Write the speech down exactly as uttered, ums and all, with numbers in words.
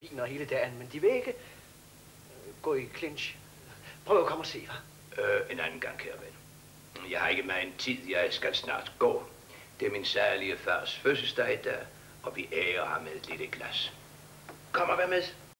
kantiner hele dagen, men de vil ikke gå i clinch. Prøv at komme og se, hva'? Øh, en anden gang, kære ven. Jeg har ikke meget tid. Jeg skal snart gå. Det er min særlige fars fødselsdag i dag, og vi ærer ham med et lille glas. Kom og vær med.